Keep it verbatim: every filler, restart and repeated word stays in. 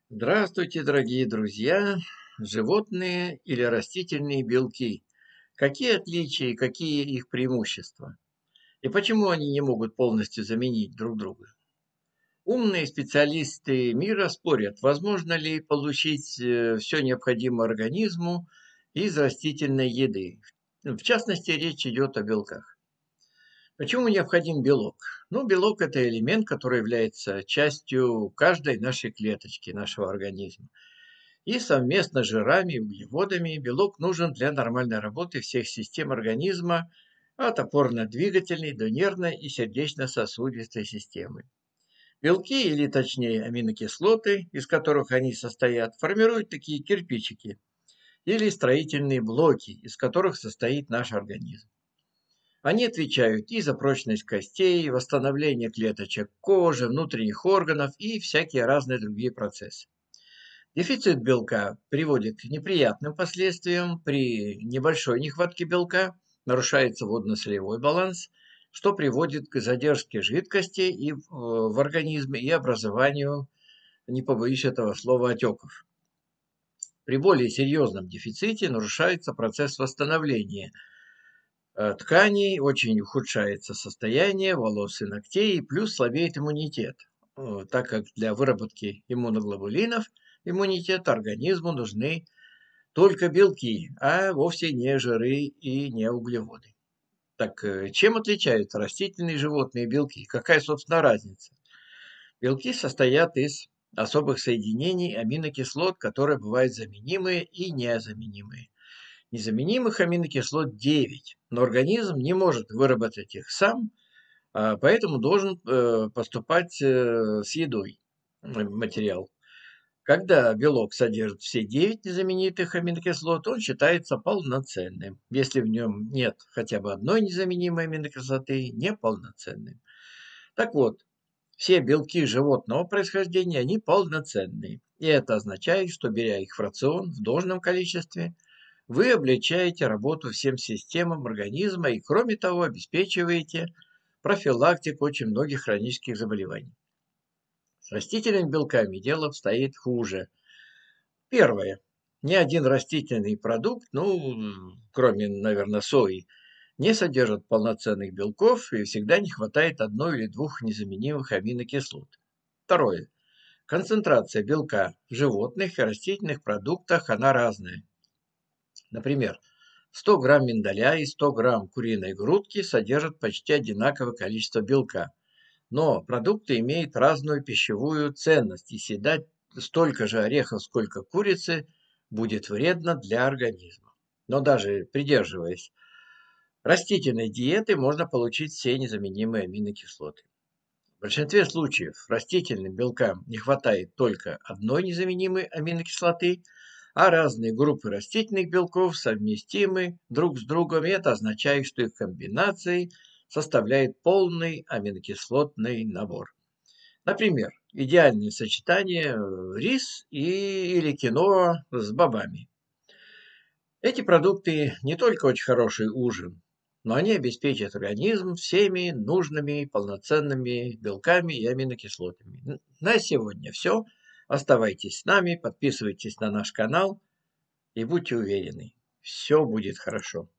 Здравствуйте, дорогие друзья! Животные или растительные белки. Какие отличия и какие их преимущества? И почему они не могут полностью заменить друг друга? Умные специалисты мира спорят, возможно ли получить все необходимое организму из растительной еды. В частности, речь идет о белках. Почему необходим белок? Ну, белок – это элемент, который является частью каждой нашей клеточки, нашего организма. И совместно с жирами и углеводами белок нужен для нормальной работы всех систем организма, от опорно-двигательной до нервной и сердечно-сосудистой системы. Белки, или точнее аминокислоты, из которых они состоят, формируют такие кирпичики или строительные блоки, из которых состоит наш организм. Они отвечают и за прочность костей, восстановление клеточек кожи, внутренних органов и всякие разные другие процессы. Дефицит белка приводит к неприятным последствиям. При небольшой нехватке белка нарушается водно-солевой баланс, что приводит к задержке жидкости и в, э, в организме и образованию, не побоюсь этого слова, отеков. При более серьезном дефиците нарушается процесс восстановления э, тканей, очень ухудшается состояние волос и ногтей, и плюс слабеет иммунитет, э, так как для выработки иммуноглобулинов иммунитета организму нужны только белки, а вовсе не жиры и не углеводы. Так э, чем отличаются растительные и животные белки? Какая, собственно, разница? Белки состоят из особых соединений аминокислот, которые бывают заменимые и незаменимые. Незаменимых аминокислот девять, но организм не может выработать их сам, а, поэтому должен э, поступать э, с едой материал. Когда белок содержит все девять незаменитых аминокислот, он считается полноценным. Если в нем нет хотя бы одной незаменимой аминокислоты, неполноценным. Так вот, все белки животного происхождения, они полноценные. И это означает, что беря их в рацион в должном количестве, вы облегчаете работу всем системам организма и, кроме того, обеспечиваете профилактику очень многих хронических заболеваний. С растительными белками дело обстоит хуже. Первое. Ни один растительный продукт, ну, кроме, наверное, сои, не содержит полноценных белков и всегда не хватает одной или двух незаменимых аминокислот. Второе. Концентрация белка в животных и растительных продуктах, она разная. Например, сто грамм миндаля и сто грамм куриной грудки содержат почти одинаковое количество белка. Но продукты имеют разную пищевую ценность, и съедать столько же орехов, сколько курицы, будет вредно для организма. Но даже придерживаясь растительной диеты, можно получить все незаменимые аминокислоты. В большинстве случаев растительным белкам не хватает только одной незаменимой аминокислоты, а разные группы растительных белков совместимы друг с другом, и это означает, что их комбинацией составляет полный аминокислотный набор. Например, идеальное сочетание э, рис и, или киноа с бобами. Эти продукты не только очень хороший ужин, но они обеспечат организм всеми нужными полноценными белками и аминокислотами. Н- На сегодня все. Оставайтесь с нами, подписывайтесь на наш канал и будьте уверены, все будет хорошо.